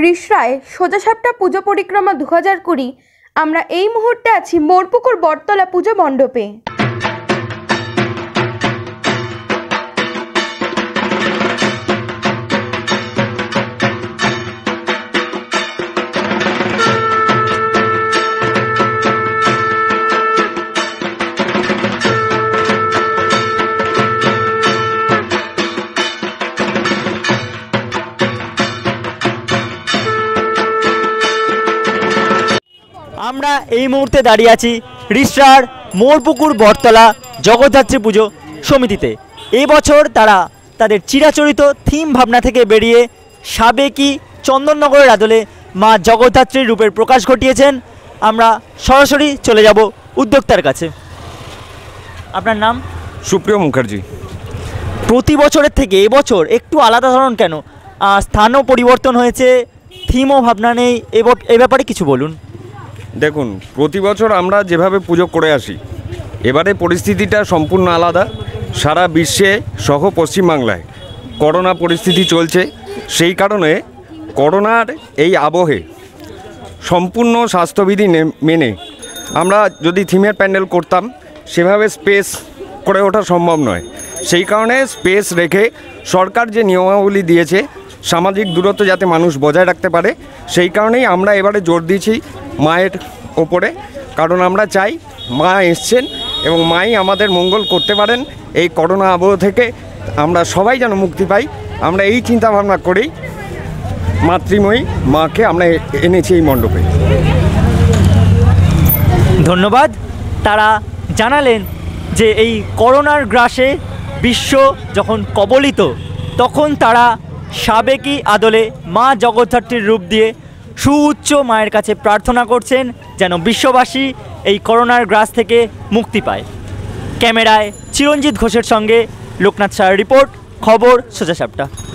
রিষড়ায় সোজাসাপটা পুজো পরিক্রমা 2020 আমরা এই মুহূর্তে আছি মোরপুকুর বটতলা পুজো মণ্ডপে। আমরা এই মুহূর্তে দাঁড়িয়ে আছি রিষড়ার মোরপুকুর বটতলা জগদ্ধাত্রী পুজো সমিতিতে। এই বছর তারা তাদের চিরাচরিত থিম ভাবনা থেকে বেরিয়ে সাবেকি চন্দননগরের আদলে মা জগদ্ধাত্রীর রূপের প্রকাশ ঘটিয়েছেন। আমরা সরাসরি চলে যাব উদ্যোক্তার কাছে। আপনার নাম? সুপ্রিয় মুখার্জি। প্রতি বছরের থেকে এবছর একটু আলাদা ধরন কেন? স্থানও পরিবর্তন হয়েছে, থিমও ভাবনা নেই, এ ব্যাপারে কিছু বলুন। দেখুন, প্রতি বছর আমরা যেভাবে পুজো করে আসি, এবারে পরিস্থিতিটা সম্পূর্ণ আলাদা। সারা বিশ্বে সহ পশ্চিমবাংলায় করোনা পরিস্থিতি চলছে, সেই কারণে করোনার এই আবহে সম্পূর্ণ স্বাস্থ্যবিধি মেনে আমরা যদি থিমের প্যান্ডেল করতাম, সেভাবে স্পেস করে ওঠা সম্ভব নয়। সেই কারণে স্পেস রেখে সরকার যে নিয়মাবলী দিয়েছে সামাজিক দূরত্ব যাতে মানুষ বজায় রাখতে পারে, সেই কারণেই আমরা এবারে জোর দিয়েছি মায়ের ওপরে। কারণ আমরা চাই মা এসছেন এবং মাই আমাদের মঙ্গল করতে পারেন। এই করোনা আবহ থেকে আমরা সবাই যেন মুক্তি পাই, আমরা এই চিন্তা ভাবনা করেই মাতৃময়ী মাকে আমরা এনেছি এই মণ্ডপে। ধন্যবাদ। তারা জানালেন যে এই করোনার গ্রাসে বিশ্ব যখন কবলিত, তখন তারা সাবেকি আদলে মা জগদ্ধাত্রীর রূপ দিয়ে সুউচ্চ মায়ের কাছে প্রার্থনা করছেন যেন বিশ্ববাসী এই করোনার গ্রাস থেকে মুক্তি পায়। ক্যামেরায় চিরঞ্জিত ঘোষের সঙ্গে লোকনাথ শাহর রিপোর্ট, খবর সোজাসাপটা।